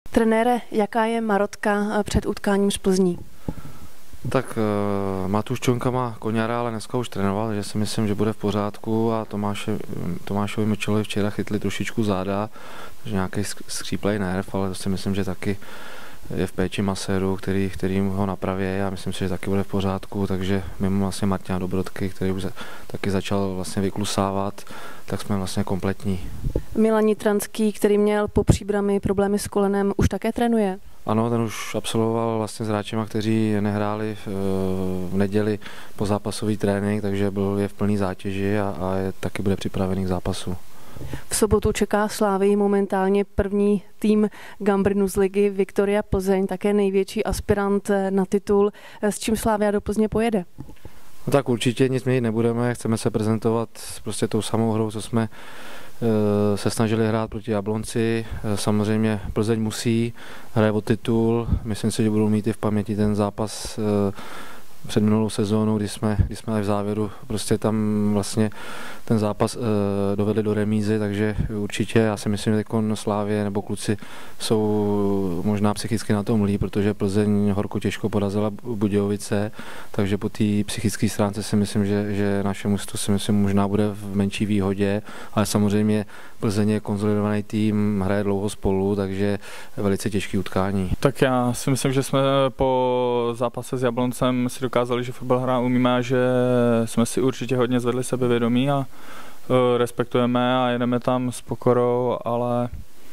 Trenére, jaká je marotka před utkáním s Plzní? Tak Matouš Čonka má koňara, ale dneska už trénoval, takže si myslím, že bude v pořádku a Tomášovi Mičelovi včera chytli trošičku záda, takže nějaký skříplej nerv, ale to si myslím, že taky je v péči maséru, který ho napraví a myslím si, že taky bude v pořádku, takže mimo vlastně Martina Dobrodky, který už taky začal vlastně vyklusávat, tak jsme vlastně kompletní. Milan Nitranský, který měl po Příbrami problémy s kolenem, už také trénuje? Ano, ten už absolvoval vlastně s hráčima, kteří nehráli v neděli po zápasový trénink, takže je v plný zátěži a taky bude připravený k zápasu. V sobotu čeká Slávii momentálně první tým Gambrinu z ligy Viktoria Plzeň, také největší aspirant na titul. S čím Slavia do Plzně pojede? No tak určitě nic měnit nebudeme, chceme se prezentovat prostě tou samou hrou, co jsme se snažili hrát proti Jablonci. Samozřejmě Plzeň musí, hraje o titul, myslím si, že budou mít i v paměti ten zápas před minulou sezónou, kdy jsme v závěru prostě tam vlastně ten zápas dovedli do remízy, takže určitě já si myslím, že Slávie nebo kluci jsou možná psychicky na tom líp, protože Plzeň horko těžko porazila Budějovice, takže po té psychické stránce si myslím, že naše mužstvo si myslím možná bude v menší výhodě, ale samozřejmě Plzeň je konsolidovaný tým, hraje dlouho spolu, takže velice těžký utkání. Tak já si myslím, že jsme po zápase s Jabloncem si dokázali, že fotbal hrát umíme a že jsme si určitě hodně zvedli sebevědomí a respektujeme a jedeme tam s pokorou, ale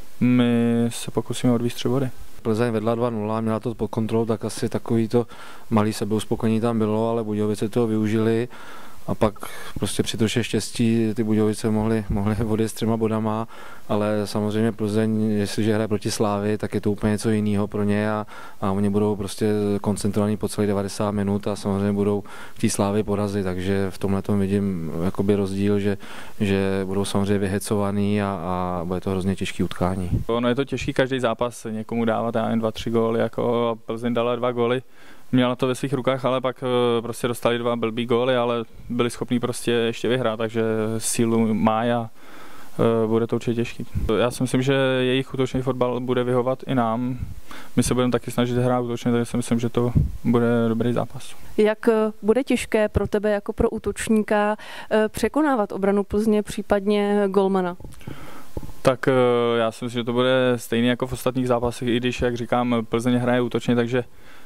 my se pokusíme odvízt 3 body. Plzeň vedla 2-0, měla to pod kontrolou, tak asi takový to malý sebeuspokojení tam bylo, ale Budějovice toho využili. A pak prostě při troše štěstí ty Budějovice mohly odjet s 3 bodama, ale samozřejmě Plzeň, jestliže hraje proti Slávii, tak je to úplně něco jiného pro ně a oni budou prostě koncentrovaní po celých 90 minut a samozřejmě budou chtít Slávii porazit, takže v tomhle tom vidím jakoby rozdíl, že budou samozřejmě vyhecovaný a bude to hrozně těžký utkání. Ono je to těžký každý zápas někomu dávat, já jen 2-3 góly, jako Plzeň dala 2 góly. Měla to ve svých rukách, ale pak prostě dostali 2 blbý góly, ale byli schopní prostě ještě vyhrát, takže sílu má a bude to určitě těžký. Já si myslím, že jejich útočný fotbal bude vyhovat i nám. My se budeme taky snažit hrát útočně, takže si myslím, že to bude dobrý zápas. Jak bude těžké pro tebe jako pro útočníka překonávat obranu Plzně, případně golmana? Tak já si myslím, že to bude stejný jako v ostatních zápasech, i když, jak říkám, Plzeň hraje útočně, takže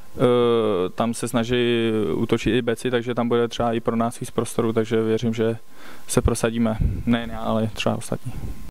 tam se snaží útočit i beci, takže tam bude třeba i pro nás víc prostoru, takže věřím, že se prosadíme. Nejen já, ale třeba ostatní.